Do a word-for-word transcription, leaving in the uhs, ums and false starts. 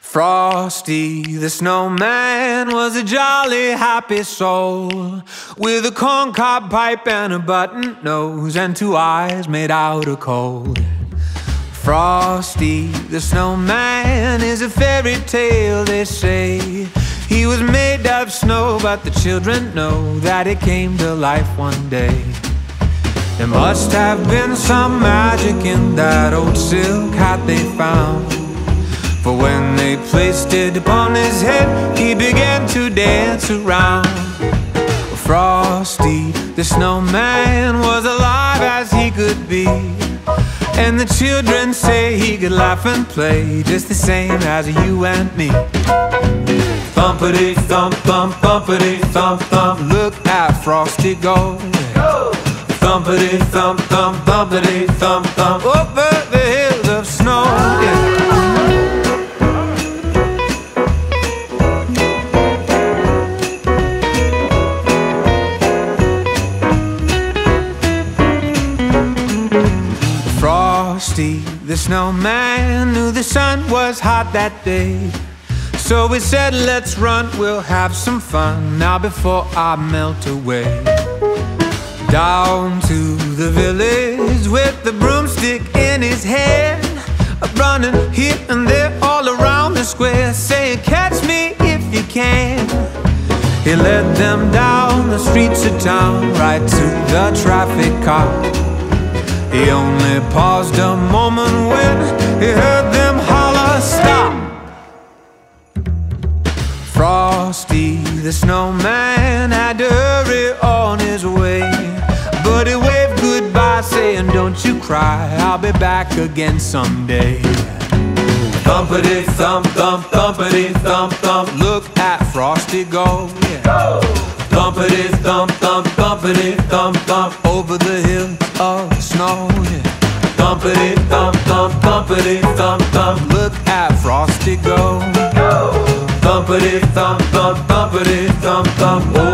Frosty the snowman was a jolly happy soul, with a corncob pipe and a button nose and two eyes made out of coal. Frosty the snowman is a fairy tale, they say. He was made of snow, but the children know that it came to life one day. There must have been some magic in that old silk hat they found, for when they placed it upon his head, he began to dance around. Frosty the snowman was alive as he could be, and the children say he could laugh and play just the same as you and me. Thumpity thump thump, thumpity thump thump, look at Frosty go. Thumpity thump thump, thumpity thump thump, over the hills of snow. Yeah. Frosty the snowman knew the sun was hot that day, so we said, let's run, we'll have some fun now before I melt away. Down to the village with the broomstick in his hand, running here and there all around the square, saying, catch me if you can. He led them down the streets of town, right to the traffic cop. He only paused a moment when he heard them holler, stop. Frosty the snowman had to hurry on his way, but he waved goodbye saying, don't you cry, I'll be back again someday. Thumpity thump thump, thumpity thump thump, look at Frosty go. Yeah. Thumpity thump thump, thumpity thump thump, over the hills of snow. Yeah. Thumpity thump thump, thumpity thump thump, look at Frosty go. Thumpity thump thump, thumpity thump thump.